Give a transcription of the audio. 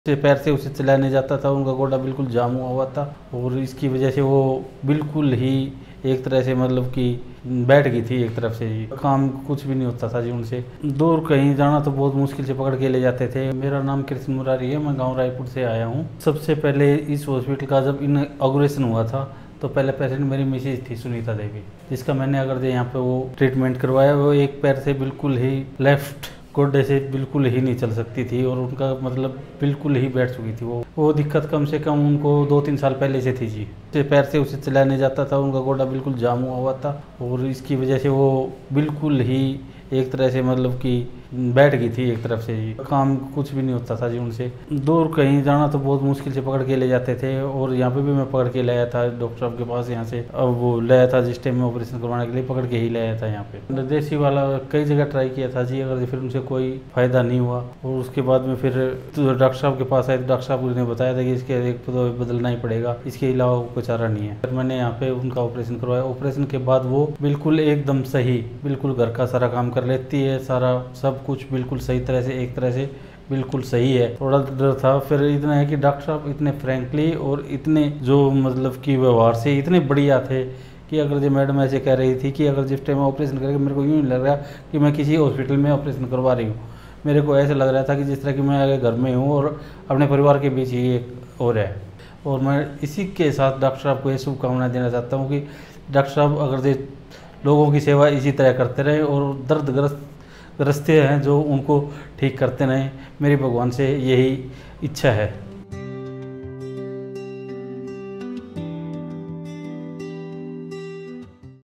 से पैर से उसे चलाया नहीं जाता था, उनका गोडा बिल्कुल जाम हुआ था और इसकी वजह से वो बिल्कुल ही एक तरह से मतलब कि बैठ गई थी एक तरफ से जी। काम कुछ भी नहीं होता था जी उनसे। दूर कहीं जाना तो बहुत मुश्किल से पकड़ के ले जाते थे। मेरा नाम कृष्ण मुरारी है, मैं गांव रायपुर से आया हूँ। सबसे पहले इस हॉस्पिटल का जब इनॉग्रेशन हुआ था तो पहले पेशेंट मेरी मिसेज थी सुनीता देवी, जिसका मैंने अगर यहाँ पे वो ट्रीटमेंट करवाया। वो एक पैर से बिल्कुल ही लेफ्ट गोड्डे से बिल्कुल ही नहीं चल सकती थी और उनका मतलब बिल्कुल ही बैठ चुकी थी। वो दिक्कत कम से कम उनको 2-3 साल पहले से थी जी। पैर से उसे चलाया नहीं जाता था, उनका गोडा बिल्कुल जाम हुआ था और इसकी वजह से वो बिल्कुल ही एक तरह से मतलब कि बैठ गई थी एक तरफ से जी। काम कुछ भी नहीं होता था जी उनसे। दूर कहीं जाना तो बहुत मुश्किल से पकड़ के ले जाते थे और यहाँ पे भी मैं पकड़ के लाया था डॉक्टर साहब के पास यहाँ से। अब वो लाया था जिस टाइम में ऑपरेशन करवाने के लिए, पकड़ के ही लाया था यहाँ पे। देसी वाला कई जगह ट्राई किया था जी, अगर फिर उनसे कोई फायदा नहीं हुआ और उसके बाद में फिर डॉक्टर साहब के पास आए तो डॉक्टर साहब ने बताया था कि इसके एक तो बदलना ही पड़ेगा, इसके अलावा कोई चारा नहीं है। फिर मैंने यहाँ पे उनका ऑपरेशन करवाया। ऑपरेशन के बाद वो बिल्कुल एकदम सही, बिल्कुल घर का सारा काम कर लेती है, सारा सब कुछ बिल्कुल सही तरह से, एक तरह से बिल्कुल सही है। थोड़ा डर था, फिर इतना है कि डॉक्टर साहब इतने फ्रैंकली और इतने जो मतलब कि व्यवहार से इतने बढ़िया थे कि अगर जो मैडम ऐसे कह रही थी कि अगर जिस टाइम ऑपरेशन करेंगे, मेरे को यूँ नहीं लग रहा कि मैं किसी हॉस्पिटल में ऑपरेशन करवा रही हूँ। मेरे को ऐसा लग रहा था कि जिस तरह कि मैं आगे घर में हूँ और अपने परिवार के बीच ही एक और है। और मैं इसी के साथ डॉक्टर साहब को ये शुभकामनाएं देना चाहता हूँ कि डॉक्टर साहब अगर जो लोगों की सेवा इसी तरह करते रहे और दर्दग्रस्त हैं जो उनको ठीक करते रहें, मेरी भगवान से यही इच्छा है।